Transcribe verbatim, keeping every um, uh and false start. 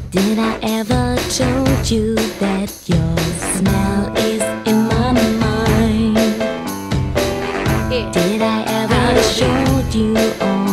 Did I ever told you that your smell is in my mind? Did I ever showed you all